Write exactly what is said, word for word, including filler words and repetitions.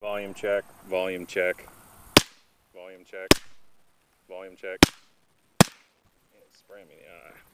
Volume check, volume check, volume check, volume check. It's spraying me in the eye.